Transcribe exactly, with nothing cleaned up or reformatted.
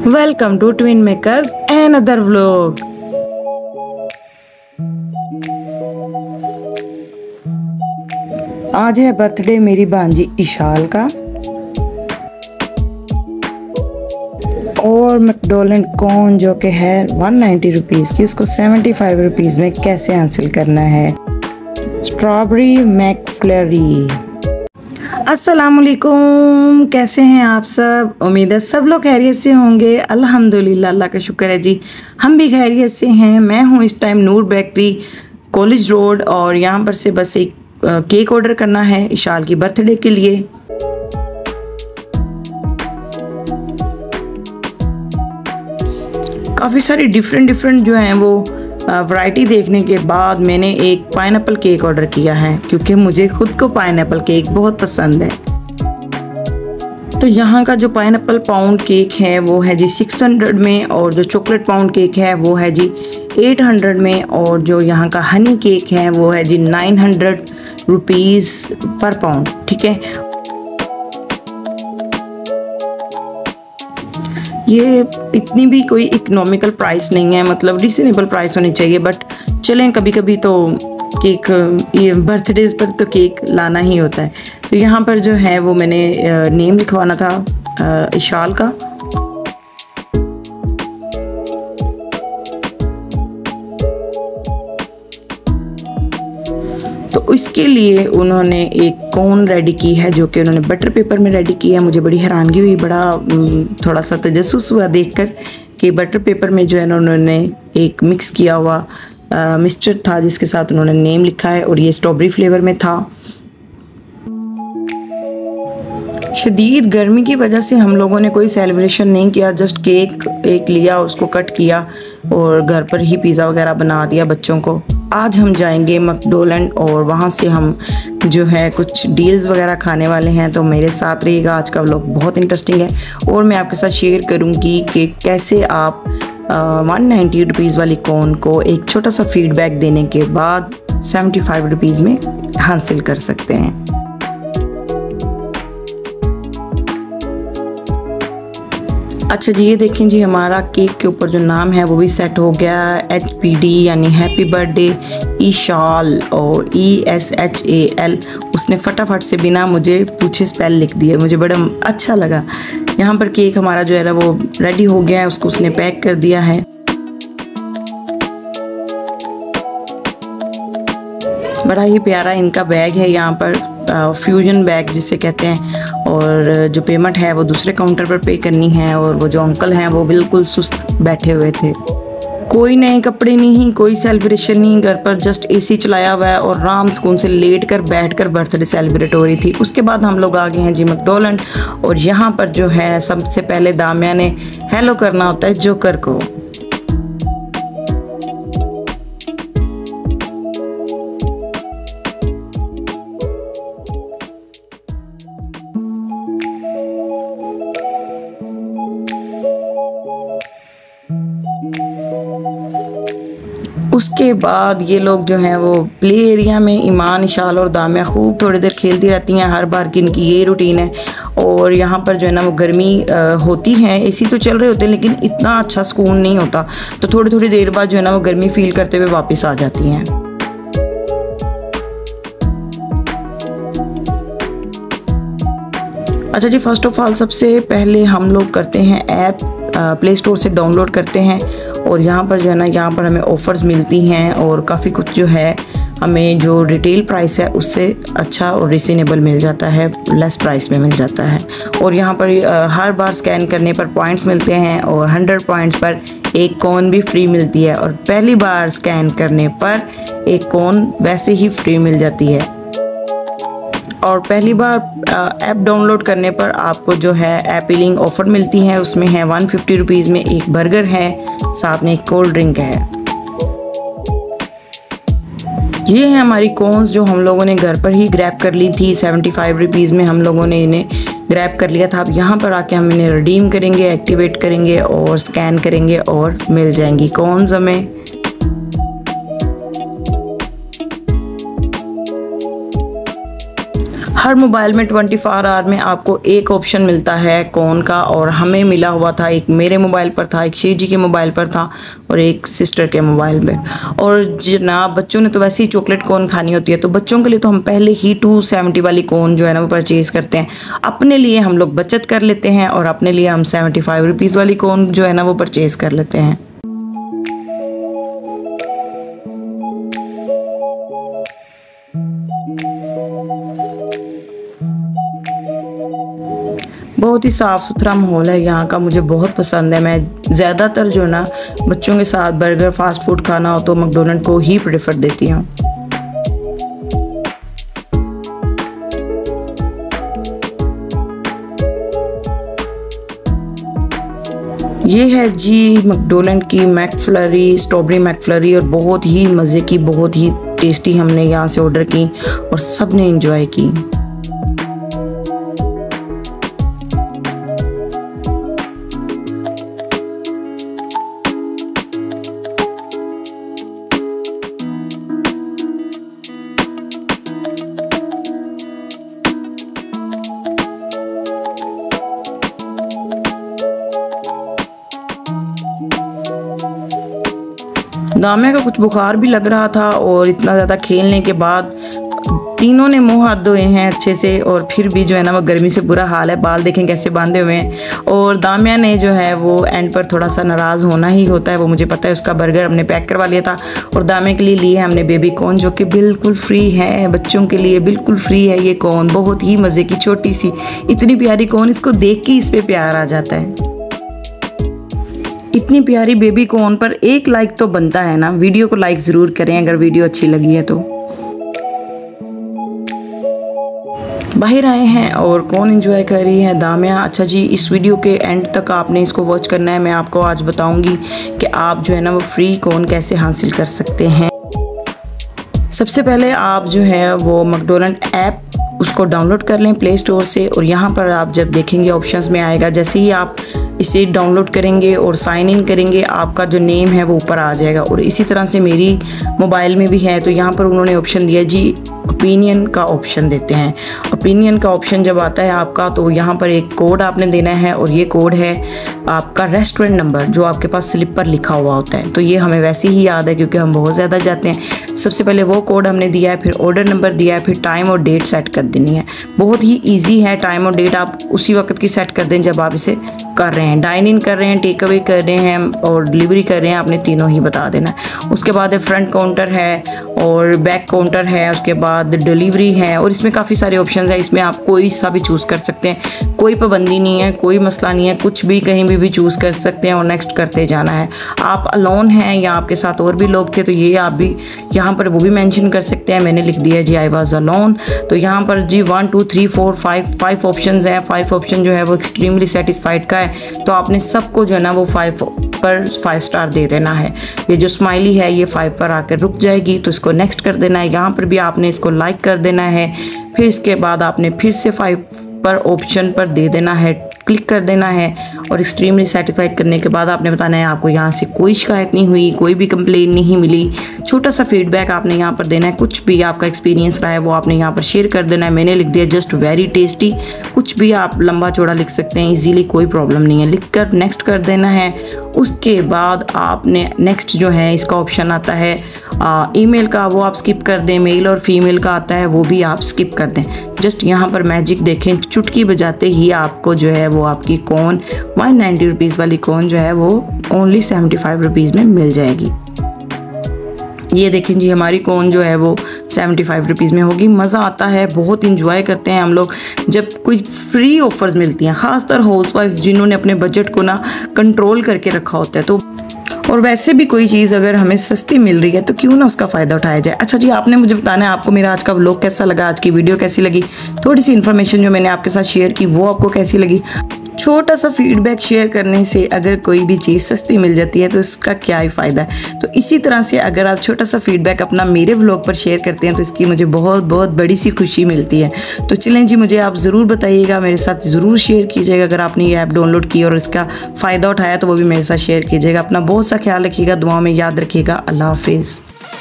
Welcome to twin makers and other vlog. आज है birthday मेरी भांजी इशाल का और मैकडोनल्ड कॉर्न जो कि है वन नाइन्टी रुपीज़ की, उसको सेवेंटी फाइव रुपीज़ में कैसे हासिल करना है। Strawberry McFlurry. अस्सलामुअलैकुम, कैसे हैं आप सब? उम्मीद है सब लोग खैरियत से होंगे। अल्हम्दुलिल्लाह, अल्लाह का शुक्र है जी, हम भी खैरियत से हैं। मैं हूं इस time Noor bakery college road और यहाँ पर से बस एक केक ऑर्डर करना है इशाल की बर्थडे के लिए। काफ़ी सारी डिफरेंट डिफरेंट जो हैं वो वैरायटी देखने के बाद मैंने एक पाइनएप्पल केक ऑर्डर किया है, क्योंकि मुझे खुद को पाइनएप्पल केक बहुत पसंद है। तो यहाँ का जो पाइनएप्पल पाउंड केक है वो है जी सिक्स हंड्रेड में, और जो चॉकलेट पाउंड केक है वो है जी एट हंड्रेड में, और जो यहाँ का हनी केक है वो है जी nine hundred rupees per pound. ठीक है, ये इतनी भी कोई इकोनॉमिकल प्राइस नहीं है, मतलब रिजनेबल प्राइस होनी चाहिए। बट चलें, कभी कभी तो केक, ये बर्थडेज पर तो केक लाना ही होता है। तो यहाँ पर जो है वो मैंने नेम लिखवाना था इशाल का। तो इसके लिए उन्होंने एक कोन रेडी की है, जो कि उन्होंने बटर पेपर में रेडी की है। मुझे बड़ी हैरानगी हुई, बड़ा थोड़ा सा तजस्सुस हुआ देखकर कि बटर पेपर में जो है ना उन्होंने एक मिक्स किया हुआ मिक्सचर था, जिसके साथ उन्होंने नेम लिखा है, और ये स्ट्रॉबेरी फ्लेवर में था। शदीद गर्मी की वजह से हम लोगों ने कोई सेलिब्रेशन नहीं किया, जस्ट केक एक लिया, उसको कट किया और घर पर ही पिज़्ज़ा वगैरह बना दिया बच्चों को। आज हम जाएंगे मैकडोनल्ड और वहाँ से हम जो है कुछ डील्स वगैरह खाने वाले हैं। तो मेरे साथ रहिएगा, आज का व्लॉग बहुत इंटरेस्टिंग है और मैं आपके साथ शेयर करूँगी कि कैसे आप वन नाइन्टी रुपीज़ वाली कॉर्न को एक छोटा सा फीडबैक देने के बाद सेवेंटी फाइव रुपीज़ में हासिल कर सकते हैं। अच्छा जी, ये देखें जी, हमारा केक के ऊपर जो नाम है वो भी सेट हो गया, एच पी डी यानी हैप्पी बर्थडे इशाल, और E S H A L. उसने फटाफट से बिना मुझे पूछे स्पेल लिख दिए, मुझे बड़ा अच्छा लगा। यहाँ पर केक हमारा जो है ना वो रेडी हो गया है, उसको उसने पैक कर दिया है। बड़ा ही प्यारा इनका बैग है, यहाँ पर फ्यूजन बैग जिसे कहते हैं, और जो पेमेंट है वो दूसरे काउंटर पर पे करनी है। और वो जो अंकल हैं वो बिल्कुल सुस्त बैठे हुए थे। कोई नए कपड़े नहीं, कोई सेलिब्रेशन नहीं, घर पर जस्ट एसी चलाया हुआ है और आराम सुकून से लेट कर बैठ कर बर्थडे सेलिब्रेट हो रही थी। उसके बाद हम लोग आ गए हैं जी मैकडोनल्ड, और यहाँ पर जो है सबसे पहले दामिया ने हेलो करना होता है जोकर को। उसके बाद ये लोग जो हैं वो प्ले एरिया में ईमान, इशाल और दामिया खूब थोड़ी देर खेलती रहती हैं। हर बार की इनकी ये रूटीन है। और यहाँ पर जो है ना वो गर्मी आ, होती है, एसी तो चल रहे होते हैं, लेकिन इतना अच्छा सुकून नहीं होता। तो थोड़ी थोड़ी देर बाद जो है ना वो गर्मी फील करते हुए वापस आ जाती हैं। अच्छा जी, फर्स्ट ऑफ ऑल सबसे पहले हम लोग करते हैं ऐप प्ले स्टोर से डाउनलोड करते हैं, और यहाँ पर जो है ना यहाँ पर हमें ऑफ़र्स मिलती हैं, और काफ़ी कुछ जो है हमें जो रिटेल प्राइस है उससे अच्छा और रिजनेबल मिल जाता है, लेस प्राइस में मिल जाता है। और यहाँ पर हर बार स्कैन करने पर पॉइंट्स मिलते हैं, और हंड्रेड पॉइंट्स पर एक कॉर्न भी फ्री मिलती है, और पहली बार स्कैन करने पर एक कॉर्न वैसे ही फ्री मिल जाती है। और पहली बार ऐप डाउनलोड करने पर आपको जो है एपीलिंग ऑफ़र मिलती है, उसमें है वन फिफ्टी रुपीज़ में एक बर्गर है, साथ में एक कोल्ड ड्रिंक है। ये है हमारी कॉर्न्स जो हम लोगों ने घर पर ही ग्रैब कर ली थी। सेवेंटी फाइव रुपीज़ में हम लोगों ने इन्हें ग्रैब कर लिया था। अब यहाँ पर आके हम इन्हें रिडीम करेंगे, एक्टिवेट करेंगे और स्कैन करेंगे, और मिल जाएंगी कॉर्न्स हमें। हर मोबाइल में ट्वेंटी फोर आवर में आपको एक ऑप्शन मिलता है कौन का, और हमें मिला हुआ था, एक मेरे मोबाइल पर था, एक शेख जी के मोबाइल पर था और एक सिस्टर के मोबाइल पर। और जनाब बच्चों ने तो वैसे ही चॉकलेट कॉर्न खानी होती है, तो बच्चों के लिए तो हम पहले ही टू सेवेंटी वाली कॉर्न जो है ना वो परचेज़ करते हैं। अपने लिए हम लोग बचत कर लेते हैं और अपने लिए हम सेवेंटी फाइव रुपीज़ वाली कॉर्न जो है ना वो परचेज़ कर लेते हैं। बहुत ही साफ़ सुथरा माहौल है यहाँ का, मुझे बहुत पसंद है। मैं ज़्यादातर जो ना बच्चों के साथ बर्गर फास्ट फूड खाना हो तो मैकडॉनल्ड को ही प्रेफर देती हूँ। ये है जी मैकडॉनल्ड की मैकफ्लरी, स्ट्रॉबेरी मैकफ्लरी, और बहुत ही मज़े की, बहुत ही टेस्टी हमने यहाँ से ऑर्डर की और सब ने इंजॉय की। दामिया का कुछ बुखार भी लग रहा था और इतना ज़्यादा खेलने के बाद तीनों ने मुंह हाथ धोए हैं अच्छे से, और फिर भी जो है ना वो गर्मी से बुरा हाल है। बाल देखें कैसे बांधे हुए हैं। और दामिया ने जो है वो एंड पर थोड़ा सा नाराज़ होना ही होता है, वो मुझे पता है। उसका बर्गर हमने पैक करवा लिया था और दामिया के लिए लिए है हमने बेबी कॉर्न, जो कि बिल्कुल फ्री है, बच्चों के लिए बिल्कुल फ्री है ये कॉर्न। बहुत ही मज़े की छोटी सी इतनी प्यारी कॉर्न, इसको देख के इस पर प्यार आ जाता है। इतनी प्यारी बेबी कॉर्न पर एक लाइक तो बनता है ना। वीडियो को लाइक ज़रूर करें अगर वीडियो अच्छी लगी है तो। बाहर आए हैं और कौन एंजॉय कर रही है? दामिया। अच्छा जी, इस वीडियो के एंड तक आपने इसको वॉच करना है। मैं आपको आज बताऊंगी कि आप जो है ना वो फ्री कॉर्न कैसे हासिल कर सकते हैं। सबसे पहले आप जो है वो मैकडॉनल्ड ऐप उसको डाउनलोड कर लें प्ले स्टोर से, और यहाँ पर आप जब देखेंगे ऑप्शंस में आएगा, जैसे ही आप इसे डाउनलोड करेंगे और साइन इन करेंगे आपका जो नेम है वो ऊपर आ जाएगा। और इसी तरह से मेरी मोबाइल में भी है, तो यहाँ पर उन्होंने ऑप्शन दिया जी ओपिनियन का ऑप्शन देते हैं। ओपिनियन का ऑप्शन जब आता है आपका, तो यहाँ पर एक कोड आपने देना है, और ये कोड है आपका रेस्टोरेंट नंबर जो आपके पास स्लिप पर लिखा हुआ होता है। तो ये हमें वैसे ही याद है क्योंकि हम बहुत ज़्यादा जाते हैं। सबसे पहले वो कोड हमने दिया है, फिर ऑर्डर नंबर दिया है, फिर टाइम और डेट सेट कर देनी है। बहुत ही ईजी है। टाइम और डेट आप उसी वक्त की सेट कर दें जब आप इसे कर रहे हैं, डाइन इन कर रहे हैं, टेक अवे कर रहे हैं और डिलीवरी कर रहे हैं, आपने तीनों ही बता देना है। उसके बाद फ्रंट काउंटर है और बैक काउंटर है, उसके बाद डिलीवरी है, और इसमें काफ़ी सारे ऑप्शन है। इसमें आप कोई सा भी चूज़ कर सकते हैं, कोई पाबंदी नहीं है, कोई मसला नहीं है, कुछ भी कहीं भी भी चूज़ कर सकते हैं और नेक्स्ट करते जाना है। आप अलोन हैं या आपके साथ और भी लोग थे तो ये आप भी यहाँ पर वो भी मेंशन कर सकते हैं। मैंने लिख दिया जी आई वाज अलोन। तो यहाँ पर जी one two three four five five option हैं। फाइव ऑप्शन जो है वो एक्सट्रीमली सेटिस्फाइड का है, तो आपने सबको जो है ना वो फाइव पर फाइव स्टार दे देना है। ये जो स्माइली है ये फाइव पर आकर रुक जाएगी, तो इसको नेक्स्ट कर देना है। यहाँ पर भी आपने इसको लाइक कर देना है, फिर इसके बाद आपने फिर से फाइव पर ऑप्शन पर दे देना है, क्लिक कर देना है, और एक्सट्रीमली सर्टिफाइड करने के बाद आपने बताना है आपको यहाँ से कोई शिकायत नहीं हुई, कोई भी कंप्लेन नहीं मिली। छोटा सा फीडबैक आपने यहाँ पर देना है, कुछ भी आपका एक्सपीरियंस रहा है वो आपने यहाँ पर शेयर कर देना है। मैंने लिख दिया जस्ट वेरी टेस्टी, कुछ भी आप लंबा चौड़ा लिख सकते हैं इजीली, कोई प्रॉब्लम नहीं है। लिख कर नेक्स्ट कर देना है। उसके बाद आपने नेक्स्ट जो है इसका ऑप्शन आता है ईमेल का, वो आप स्किप कर दें। मेल और फीमेल का आता है वो भी आप स्किप कर दें। जस्ट यहाँ पर मैजिक देखें, चुटकी बजाते ही आपको जो है वो आपकी कॉर्न वन नाइन्टी रुपीज़ वाली कॉर्न जो है वो ओनली सेवेंटी फाइव रुपीज़ में मिल जाएगी। ये देखें जी हमारी कॉर्न जो है वो सेवेंटी फाइव रुपीज़ में होगी। मज़ा आता है, बहुत इंजॉय करते हैं हम लोग जब कोई फ्री ऑफर्स मिलती हैं, ख़ासतर हाउसवाइफ्स जिन्होंने अपने बजट को ना कंट्रोल करके रखा होता है। तो और वैसे भी कोई चीज़ अगर हमें सस्ती मिल रही है तो क्यों ना उसका फ़ायदा उठाया जाए। अच्छा जी, आपने मुझे बताना है आपको मेरा आज का व्लॉग कैसा लगा, आज की वीडियो कैसी लगी, थोड़ी सी इन्फॉर्मेशन जो मैंने आपके साथ शेयर की वो आपको कैसी लगी। छोटा सा फीडबैक शेयर करने से अगर कोई भी चीज़ सस्ती मिल जाती है तो इसका क्या ही फ़ायदा है। तो इसी तरह से अगर आप छोटा सा फीडबैक अपना मेरे व्लॉग पर शेयर करते हैं तो इसकी मुझे बहुत बहुत बड़ी सी खुशी मिलती है। तो चलें जी, मुझे आप ज़रूर बताइएगा, मेरे साथ ज़रूर शेयर कीजिएगा। अगर आपने ये ऐप डाउनलोड की और इसका फ़ायदा उठाया तो वो भी मेरे साथ शेयर कीजिएगा। अपना बहुत सा ख्याल रखिएगा, दुआ में याद रखिएगा। अल्लाह हाफिज़।